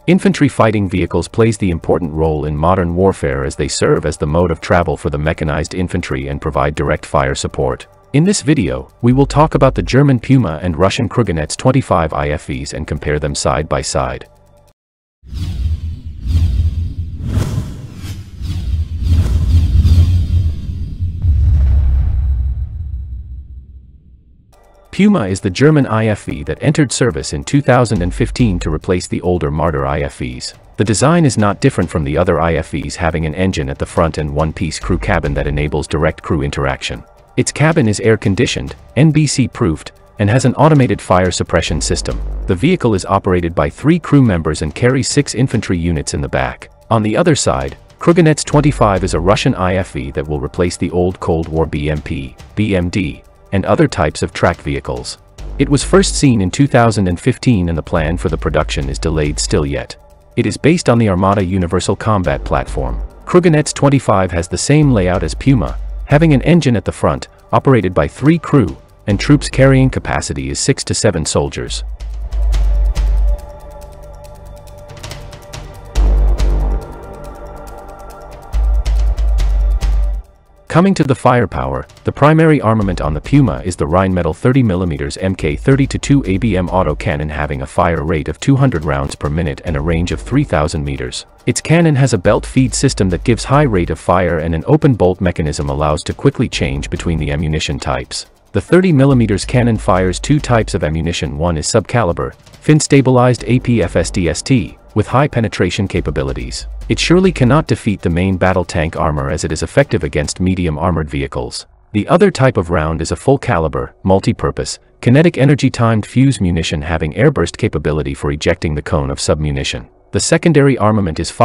Infantry fighting vehicles plays the important role in modern warfare as they serve as the mode of travel for the mechanized infantry and provide direct fire support. In this video, we will talk about the German Puma and Russian Kurganets-25 IFVs and compare them side by side. Puma is the German IFV that entered service in 2015 to replace the older Marder IFVs. The design is not different from the other IFVs, having an engine at the front and one-piece crew cabin that enables direct crew interaction. Its cabin is air-conditioned, NBC-proofed, and has an automated fire suppression system. The vehicle is operated by 3 crew members and carries 6 infantry units in the back. On the other side, Kurganets-25 is a Russian IFV that will replace the old Cold War BMP, BMD, and other types of track vehicles. It was first seen in 2015 and the plan for the production is delayed still yet. It is based on the Armata Universal Combat Platform. Kurganets-25 has the same layout as Puma, having an engine at the front, operated by 3 crew, and troops carrying capacity is 6 to 7 soldiers. Coming to the firepower, the primary armament on the Puma is the Rheinmetall 30mm Mk32 ABM autocannon having a fire rate of 200 rounds per minute and a range of 3,000 meters. Its cannon has a belt feed system that gives high rate of fire, and an open bolt mechanism allows to quickly change between the ammunition types. The 30mm cannon fires 2 types of ammunition. One is subcaliber, fin-stabilized APFSDST, with high penetration capabilities. It surely cannot defeat the main battle tank armor as it is effective against medium armored vehicles. The other type of round is a full caliber, multi-purpose, kinetic energy timed fuse munition having airburst capability for ejecting the cone of submunition. The secondary armament is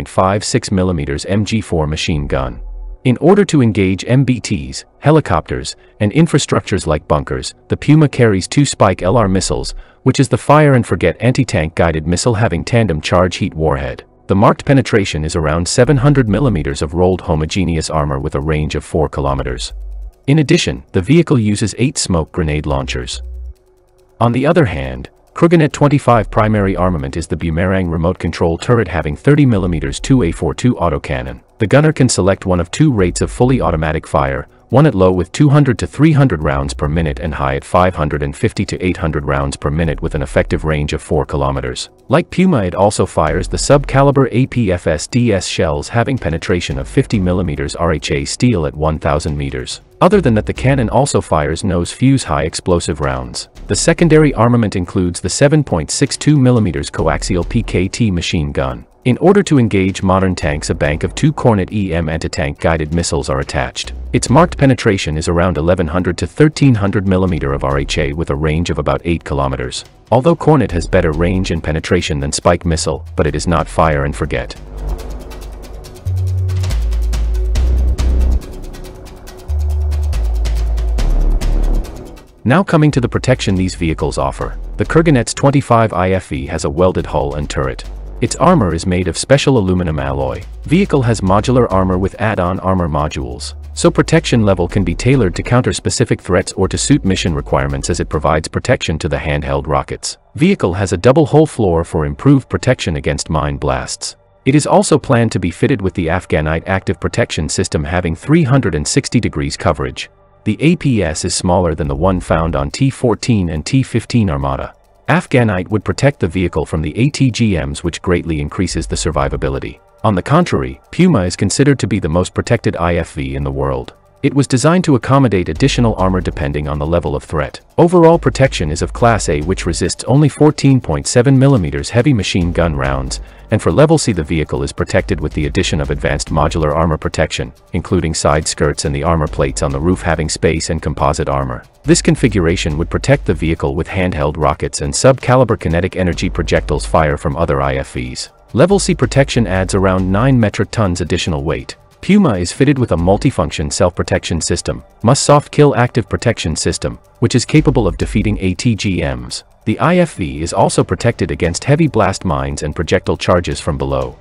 5.56mm MG4 machine gun. In order to engage MBTs, helicopters, and infrastructures like bunkers, the Puma carries 2 Spike LR missiles, which is the fire and forget anti-tank guided missile having tandem charge heat warhead. The marked penetration is around 700mm of rolled homogeneous armor with a range of 4 kilometers. In addition, the vehicle uses 8 smoke grenade launchers. On the other hand, Kurganet-25 primary armament is the Boomerang remote control turret having 30mm 2A42 autocannon. The gunner can select one of 2 rates of fully automatic fire, one at low with 200 to 300 rounds per minute and high at 550 to 800 rounds per minute with an effective range of 4 kilometers. Like Puma, it also fires the sub-caliber APFSDS shells having penetration of 50mm RHA steel at 1000 meters. Other than that, the cannon also fires nose-fuse high explosive rounds. The secondary armament includes the 7.62mm coaxial PKT machine gun. In order to engage modern tanks, a bank of 2 Kornet EM anti-tank guided missiles are attached. Its marked penetration is around 1100 to 1300mm of RHA with a range of about 8 kilometers. Although Kornet has better range and penetration than Spike missile, but it is not fire and forget. Now coming to the protection these vehicles offer. The Kurganets-25 IFV has a welded hull and turret. Its armor is made of special aluminum alloy. Vehicle has modular armor with add-on armor modules, so protection level can be tailored to counter specific threats or to suit mission requirements as it provides protection to the handheld rockets. Vehicle has a double hull floor for improved protection against mine blasts. It is also planned to be fitted with the Afghanite active protection system having 360 degrees coverage. The APS is smaller than the one found on T-14 and T-15 Armata. Afghanite would protect the vehicle from the ATGMs, which greatly increases the survivability. On the contrary, Puma is considered to be the most protected IFV in the world. It was designed to accommodate additional armor depending on the level of threat. Overall protection is of Class A, which resists only 14.7mm heavy machine gun rounds, and for Level C the vehicle is protected with the addition of advanced modular armor protection, including side skirts and the armor plates on the roof having space and composite armor. This configuration would protect the vehicle with handheld rockets and sub-caliber kinetic energy projectiles fire from other IFVs. Level C protection adds around 9 metric tons additional weight. Puma is fitted with a multifunction self-protection system, must-soft kill active protection system, which is capable of defeating ATGMs. The IFV is also protected against heavy blast mines and projectile charges from below.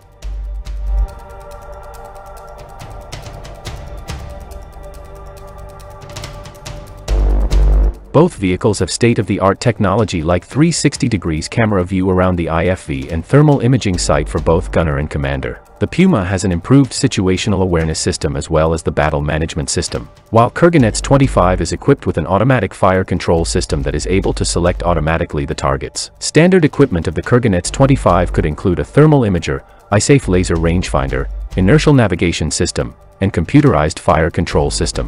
Both vehicles have state-of-the-art technology like 360 degrees camera view around the IFV and thermal imaging sight for both gunner and commander. The Puma has an improved situational awareness system as well as the battle management system, while Kurganets-25 is equipped with an automatic fire control system that is able to select automatically the targets. Standard equipment of the Kurganets-25 could include a thermal imager, eye-safe laser rangefinder, inertial navigation system, and computerized fire control system.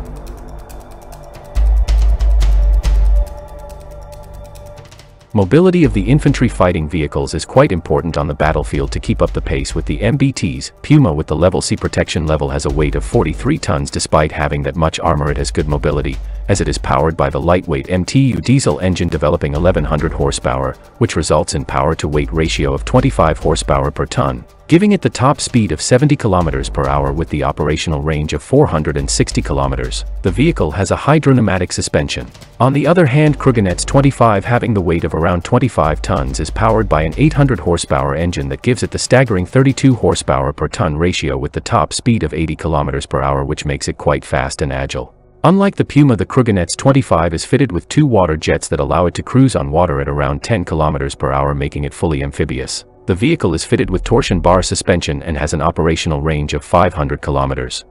Mobility of the infantry fighting vehicles is quite important on the battlefield to keep up the pace with the MBTs. Puma with the level C protection level has a weight of 43 tons despite having that much armor. It has good mobility, as it is powered by the lightweight MTU diesel engine developing 1100 horsepower, which results in power-to-weight ratio of 25 horsepower per ton, giving it the top speed of 70 km per hour with the operational range of 460 km. The vehicle has a hydropneumatic suspension. On the other hand, Kurganets-25 having the weight of around 25 tons is powered by an 800 horsepower engine that gives it the staggering 32 horsepower per ton ratio with the top speed of 80 km per hour, which makes it quite fast and agile. Unlike the Puma, the Kurganets-25 is fitted with 2 water jets that allow it to cruise on water at around 10 km per hour, making it fully amphibious. The vehicle is fitted with torsion bar suspension and has an operational range of 500 km.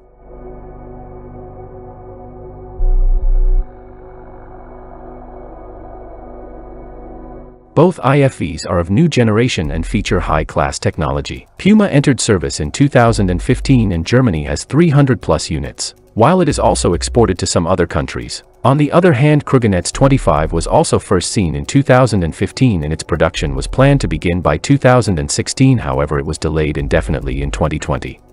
Both IFVs are of new generation and feature high-class technology. Puma entered service in 2015 and Germany has 300+ units, while it is also exported to some other countries. On the other hand, Kurganets-25 was also first seen in 2015 and its production was planned to begin by 2016, however it was delayed indefinitely in 2020.